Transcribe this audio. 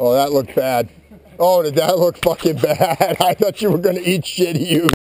Oh, that looked bad. Oh, did that look fucking bad? I thought you were going to eat shit, you.